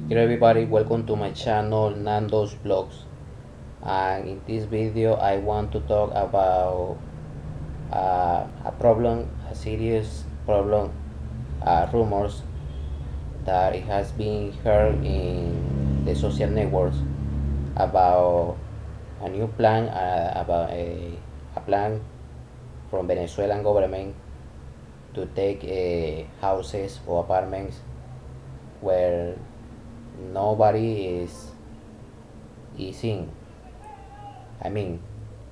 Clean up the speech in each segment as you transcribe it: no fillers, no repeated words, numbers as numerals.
Hello everybody, welcome to my channel Nando's Vlogs, and in this video I want to talk about a problem, a serious problem, rumors that it has been heard in the social networks about a new plan, about a plan from Venezuelan government to take houses or apartments where nobody is in. I mean,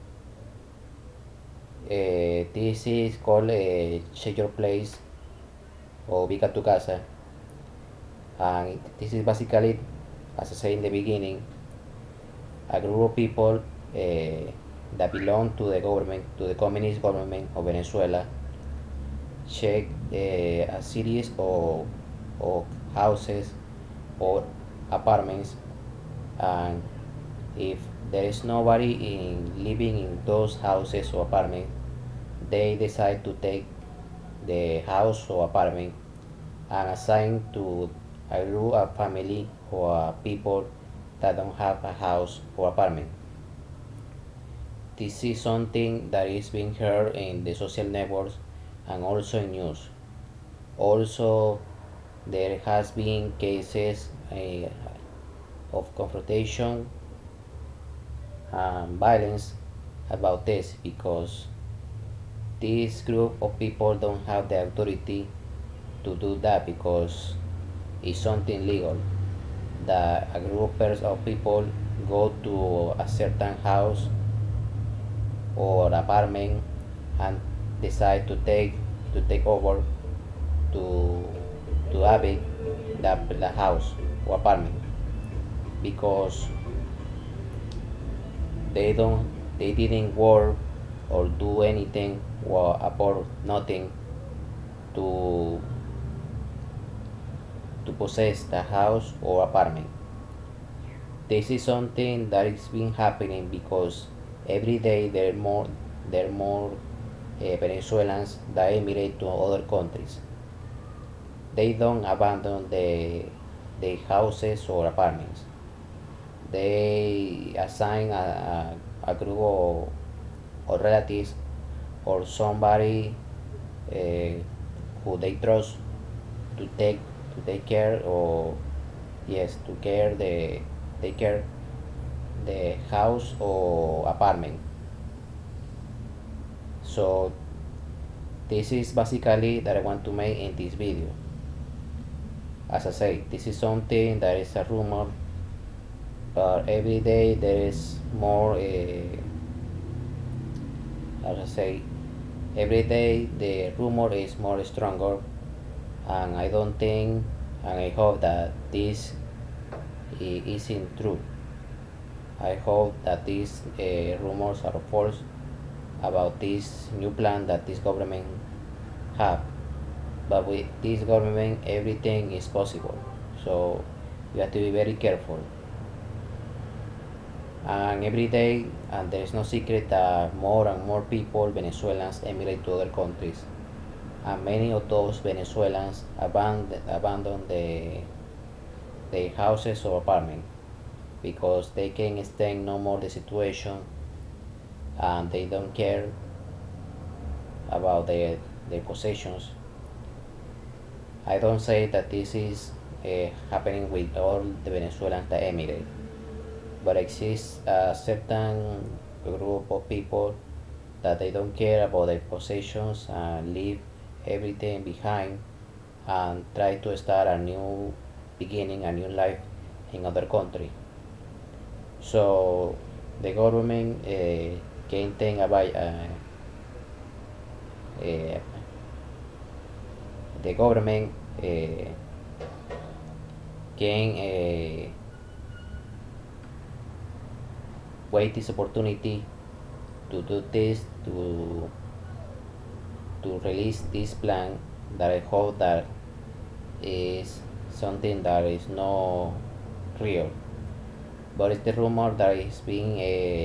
this is called Check Your Place or Ubica Tu Casa, and this is basically, as I said in the beginning, a group of people that belong to the government, to the communist government of Venezuela, check a series of houses or apartments, and if there is nobody living in those houses or apartments, they decide to take the house or apartment and assign to a group of family or people that don't have a house or apartment. This is something that is being heard in the social networks and also in news. Also, there has been cases of confrontation and violence about this because this group of people don't have the authority to do that because it's something legal that a group of people go to a certain house or apartment and decide to take over to have it the house or apartment because they don't they didn't work or do anything or about nothing to possess the house or apartment. This is something that is been happening because every day there are more Venezuelans that emigrate to other countries. They don't abandon the houses or apartments. They assign a group of relatives or somebody who they trust to take care or yes to care the take care the house or apartment. So this is basically that I want to make in this video. As I say, this is something that is a rumor, but every day there is more as I say, every day the rumor is more stronger, and I don't think and I hope that this isn't true. I hope that these rumors are false about this new plan that this government have. But with this government, everything is possible. So you have to be very careful. And every day, and there is no secret that more and more people, Venezuelans, emigrate to other countries. And many of those Venezuelans abandon the houses or apartments because they can stand no more the situation and they don't care about their possessions. I don't say that this is happening with all the Venezuelans that emigrate, but exists a certain group of people that they don't care about their possessions and leave everything behind and try to start a new beginning, a new life in other country. So the government can think about uh, the government can wait this opportunity to do this to release this plan that I hope that is something that is not real, but it's the rumor that is being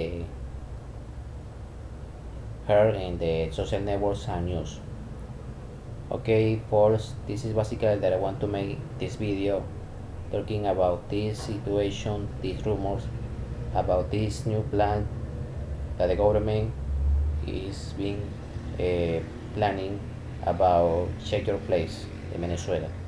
heard in the social networks and news. Okay, folks, this is basically that I want to make this video. talking about this situation, these rumors about this new plan that the government is being planning about Check Your Place in Venezuela.